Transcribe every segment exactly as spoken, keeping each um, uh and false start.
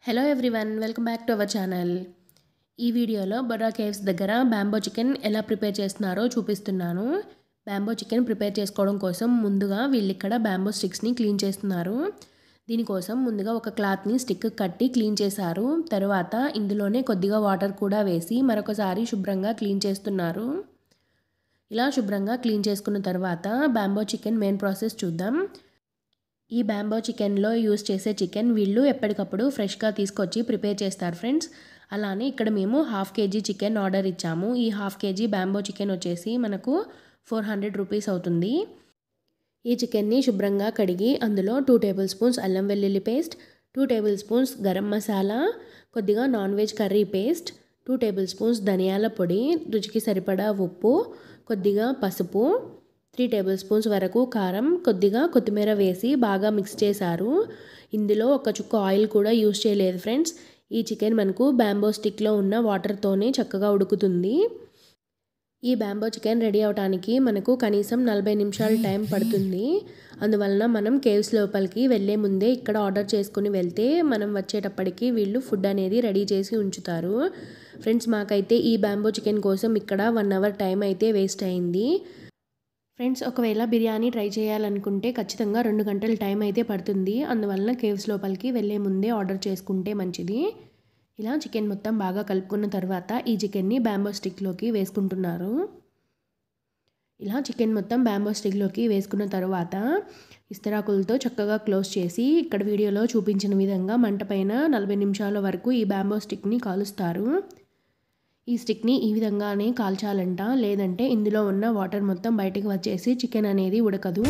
Hello everyone, welcome back to our channel. ఈ వీడియోలో Borra caves దగ్గర బ్యాంబో చికెన్ ఎలా ప్రిపేర్ చేస్తున్నారో చూపిస్తున్నాను. బ్యాంబో చికెన్ ప్రిపేర్ చేసుకోవడం కోసం ముందుగా వీళ్ళు ఇక్కడ బ్యాంబో స్టిక్స్ని క్లీన్ చేస్తున్నారు. దీనికోసం ముందుగా ఒక క్లాత్ని స్టిక్ కట్టి క్లీన్ చేశారు. తర్వాత ఇందులోనే కొద్దిగా వాటర్ కూడా వేసి మరొకసారి శుభ్రంగా క్లీన్ చేస్తున్నారు. ఇలా శుభ్రంగా క్లీన్ చేసుకున్న తర్వాత బ్యాంబో చికెన్ మెయిన్ ప్రాసెస్ చూద్దాం. ఈ బ్యాంబో చికెన్లో యూస్ చేసే చికెన్ వీళ్ళు ఎప్పటికప్పుడు ఫ్రెష్గా తీసుకొచ్చి ప్రిపేర్ చేస్తారు ఫ్రెండ్స్. అలానే ఇక్కడ మేము హాఫ్ కేజీ చికెన్ ఆర్డర్ ఇచ్చాము. ఈ హాఫ్ కేజీ బ్యాంబో చికెన్ వచ్చేసి మనకు ఫోర్ హండ్రెడ్ రూపీస్ అవుతుంది. ఈ చికెన్ని శుభ్రంగా కడిగి అందులో టూ టేబుల్ స్పూన్స్ అల్లం వెల్లుల్లి paste, two tablespoons garam masala, కొద్దిగా non veg curry paste, two tablespoons ధనియాల పొడి, రుచికి సరిపడా ఉప్పు, కొద్దిగా పసుపు, త్రీ టేబుల్ స్పూన్స్ వరకు కారం, కొద్దిగా కొత్తిమీర వేసి బాగా మిక్స్ చేశారు. ఇందులో ఒక చుక్క ఆయిల్ కూడా యూస్ చేయలేదు ఫ్రెండ్స్. ఈ చికెన్ మనకు బ్యాంబో స్టిక్లో ఉన్న వాటర్తోనే చక్కగా ఉడుకుతుంది. ఈ బ్యాంబో చికెన్ రెడీ అవడానికి మనకు కనీసం నలభై నిమిషాల టైం పడుతుంది. అందువలన మనం కేవ్స్ లోపలికి వెళ్ళే ముందే ఇక్కడ ఆర్డర్ చేసుకుని వెళ్తే మనం వచ్చేటప్పటికి వీళ్ళు ఫుడ్ అనేది రెడీ చేసి ఉంచుతారు. ఫ్రెండ్స్, మాకైతే ఈ బ్యాంబో చికెన్ కోసం ఇక్కడ వన్ అవర్ టైం అయితే వేస్ట్ అయింది. ఫ్రెండ్స్, ఒకవేళ బిర్యానీ ట్రై చేయాలనుకుంటే ఖచ్చితంగా రెండు గంటల టైం అయితే పడుతుంది. అందువలన కేవ్స్ లోపలికి వెళ్ళే ముందే ఆర్డర్ చేసుకుంటే మంచిది. ఇలా చికెన్ మొత్తం బాగా కలుపుకున్న తర్వాత ఈ చికెన్ని బ్యాంబో స్టిక్లోకి వేసుకుంటున్నారు. ఇలా చికెన్ మొత్తం బ్యాంబో స్టిక్లోకి వేసుకున్న తర్వాత ఇస్తరాకులతో చక్కగా క్లోజ్ చేసి ఇక్కడ వీడియోలో చూపించిన విధంగా మంట పైన నలభై నిమిషాల వరకు ఈ బ్యాంబో స్టిక్ని కాలుస్తారు. ఈ స్టిక్ని ఈ విధంగానే కాల్చాలంట, లేదంటే ఇందులో ఉన్న వాటర్ మొత్తం బయటకు వచ్చేసి చికెన్ అనేది ఉడకదు.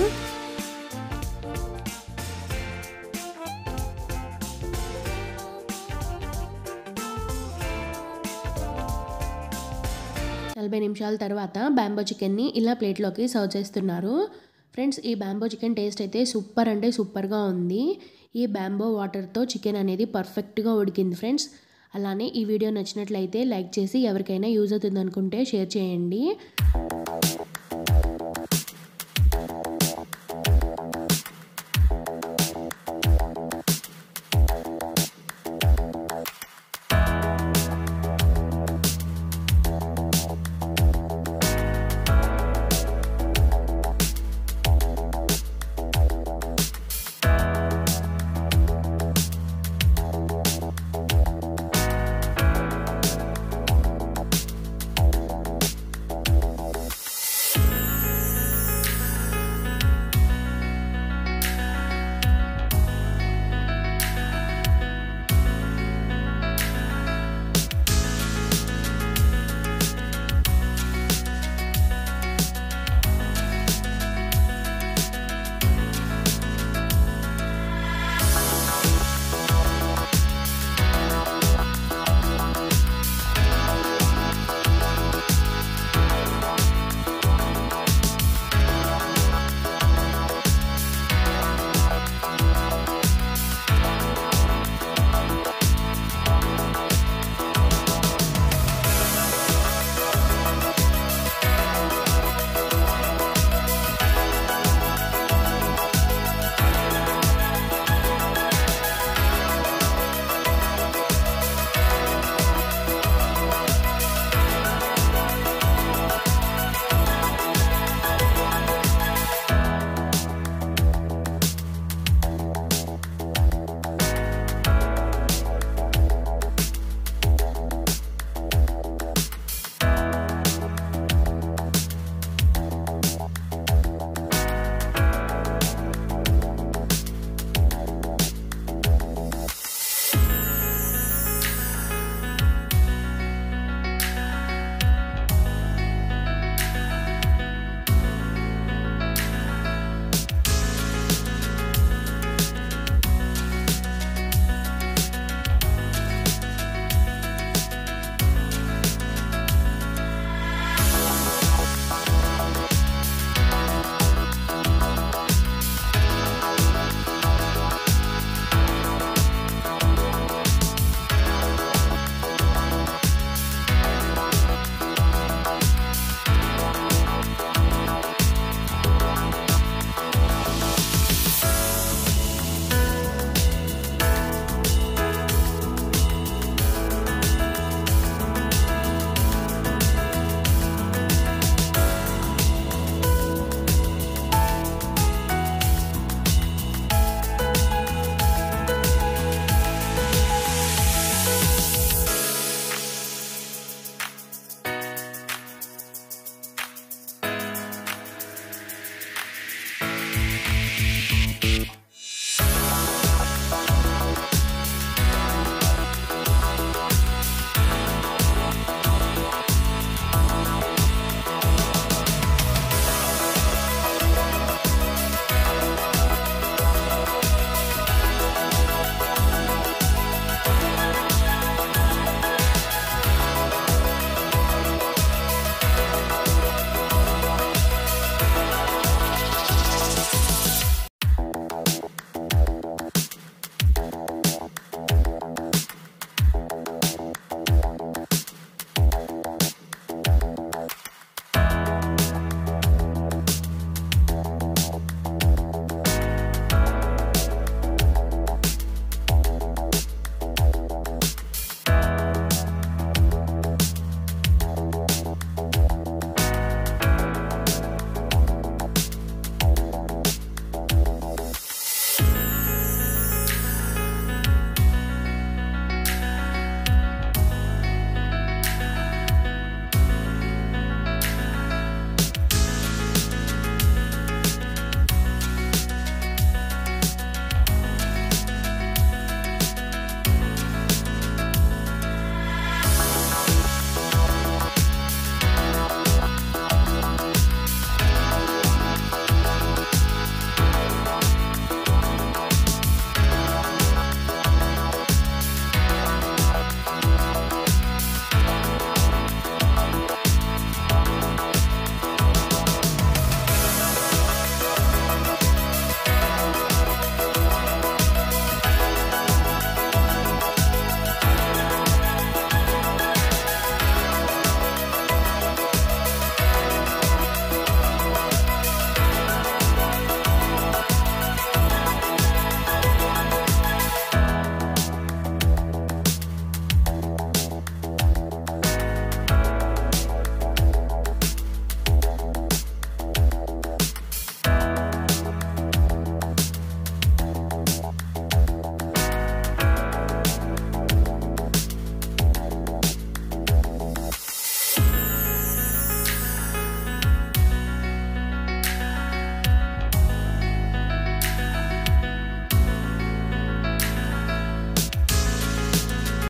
నలభై నిమిషాల తర్వాత బ్యాంబో చికెన్ని ఇలా ప్లేట్లోకి సర్వ్ చేస్తున్నారు. ఫ్రెండ్స్, ఈ బ్యాంబో చికెన్ టేస్ట్ అయితే సూపర్ అంటే సూపర్గా ఉంది. ఈ బ్యాంబో వాటర్తో చికెన్ అనేది పర్ఫెక్ట్గా ఉడికింది ఫ్రెండ్స్. అలానే ఈ వీడియో నచ్చినట్లయితే లైక్ చేసి ఎవరికైనా యూజ్ అవుతుంది అనుకుంటే షేర్ చేయండి.